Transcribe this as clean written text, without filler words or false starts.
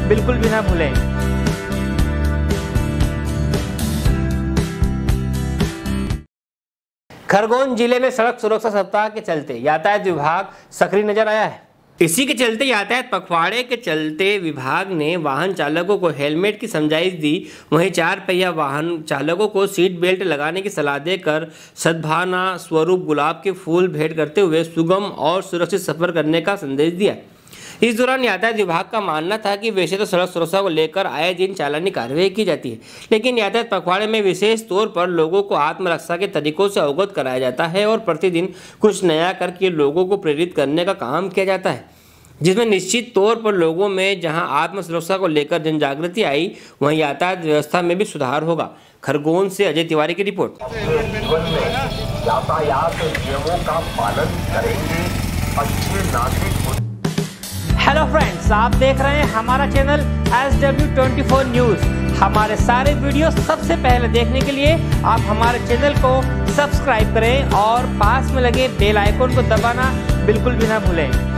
बिल्कुल भी ना भूलें। खरगोन जिले में सड़क सुरक्षा सप्ताह के चलते यातायात विभाग सक्रिय नजर आया है। इसी के चलते यातायात पखवाड़े के चलते विभाग ने वाहन चालकों को हेलमेट की समझाइश दी। वहीं 4 पहिया वाहन चालकों को सीट बेल्ट लगाने की सलाह देकर सद्भावना स्वरूप गुलाब के फूल भेंट करते हुए सुगम और सुरक्षित सफर करने का संदेश दिया। इस दौरान यातायात विभाग का मानना था कि वैसे तो सड़क सुरक्षा को लेकर आए दिन चालानी कार्रवाई की जाती है, लेकिन यातायात पखवाड़े में विशेष तौर पर लोगों को आत्मरक्षा के तरीकों से अवगत कराया जाता है और प्रतिदिन कुछ नया करके लोगों को प्रेरित करने का काम किया जाता है, जिसमें निश्चित तौर पर लोगों में जहां आत्म सुरक्षा को लेकर जन जागृति आई, वहीं यातायात व्यवस्था में भी सुधार होगा। खरगोन से अजय तिवारी की रिपोर्ट। यातायात नियमों का पालन करेंगे, अच्छे नागरिक। हेलो फ्रेंड्स, आप देख रहे हैं हमारा चैनल SW24 न्यूज़। हमारे सारे वीडियो सबसे पहले देखने के लिए आप हमारे चैनल को सब्सक्राइब करें और पास में लगे बेल आइकन को दबाना बिल्कुल भी ना भूलें।